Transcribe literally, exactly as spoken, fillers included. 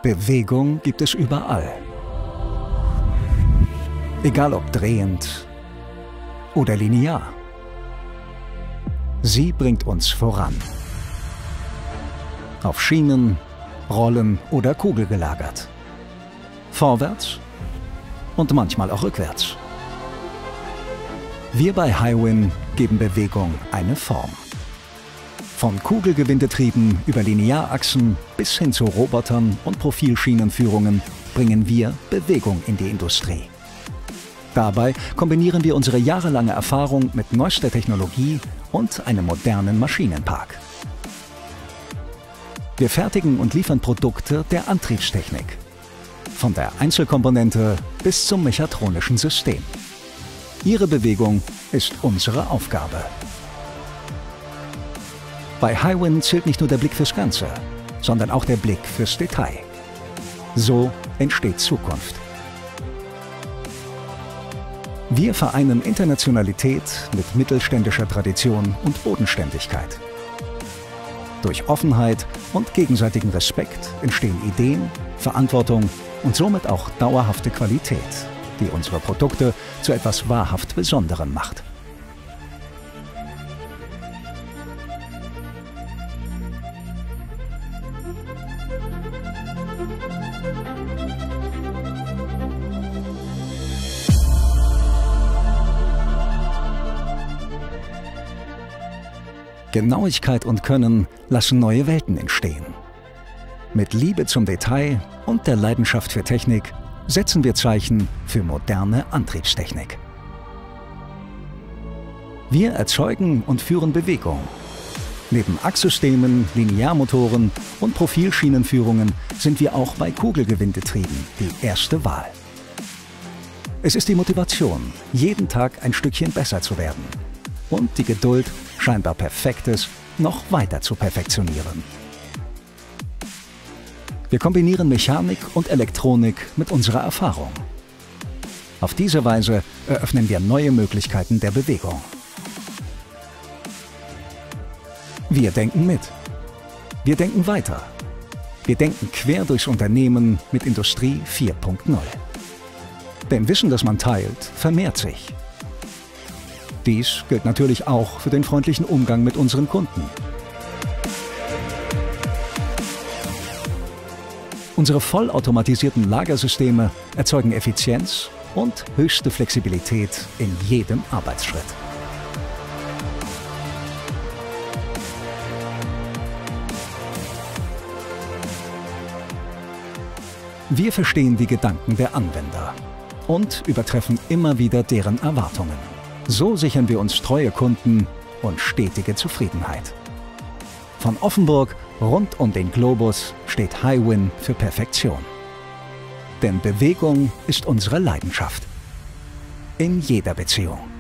Bewegung gibt es überall. Egal ob drehend oder linear. Sie bringt uns voran. Auf Schienen, Rollen oder kugelgelagert. Vorwärts und manchmal auch rückwärts. Wir bei Hiwin geben Bewegung eine Form. Von Kugelgewindetrieben über Linearachsen bis hin zu Robotern und Profilschienenführungen bringen wir Bewegung in die Industrie. Dabei kombinieren wir unsere jahrelange Erfahrung mit neuester Technologie und einem modernen Maschinenpark. Wir fertigen und liefern Produkte der Antriebstechnik. Von der Einzelkomponente bis zum mechatronischen System. Ihre Bewegung ist unsere Aufgabe. Bei Hiwin zählt nicht nur der Blick fürs Ganze, sondern auch der Blick fürs Detail. So entsteht Zukunft. Wir vereinen Internationalität mit mittelständischer Tradition und Bodenständigkeit. Durch Offenheit und gegenseitigen Respekt entstehen Ideen, Verantwortung und somit auch dauerhafte Qualität, die unsere Produkte zu etwas wahrhaft Besonderem macht. Genauigkeit und Können lassen neue Welten entstehen. Mit Liebe zum Detail und der Leidenschaft für Technik setzen wir Zeichen für moderne Antriebstechnik. Wir erzeugen und führen Bewegung. Neben Achssystemen, Linearmotoren und Profilschienenführungen sind wir auch bei Kugelgewindetrieben die erste Wahl. Es ist die Motivation, jeden Tag ein Stückchen besser zu werden. Und die Geduld, scheinbar Perfektes noch weiter zu perfektionieren. Wir kombinieren Mechanik und Elektronik mit unserer Erfahrung. Auf diese Weise eröffnen wir neue Möglichkeiten der Bewegung. Wir denken mit. Wir denken weiter. Wir denken quer durchs Unternehmen mit Industrie vier Punkt null. Denn Wissen, das man teilt, vermehrt sich. Dies gilt natürlich auch für den freundlichen Umgang mit unseren Kunden. Unsere vollautomatisierten Lagersysteme erzeugen Effizienz und höchste Flexibilität in jedem Arbeitsschritt. Wir verstehen die Gedanken der Anwender und übertreffen immer wieder deren Erwartungen. So sichern wir uns treue Kunden und stetige Zufriedenheit. Von Offenburg rund um den Globus steht Hiwin für Perfektion. Denn Bewegung ist unsere Leidenschaft. In jeder Beziehung.